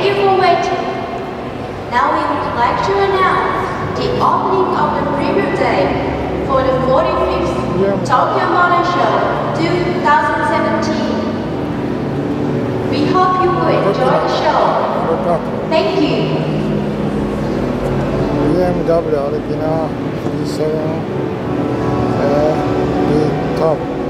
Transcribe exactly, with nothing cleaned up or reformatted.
Thank you for waiting. Now we would like to announce the opening of the preview day for the forty-fifth Tokyo Motor Show twenty seventeen. We hope you will enjoy the show. Thank you. B M W Alpina B seven uh, B top